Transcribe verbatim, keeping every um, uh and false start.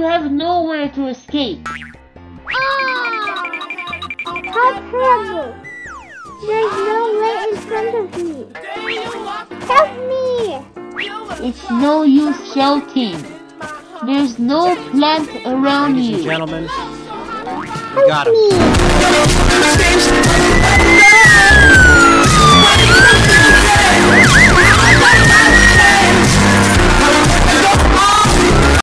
have nowhere to escape. Ah! How terrible! There's no way in front of me. Help me! It's no use shouting. There's no plant around Ladies you. and gentlemen, we Help got him. me!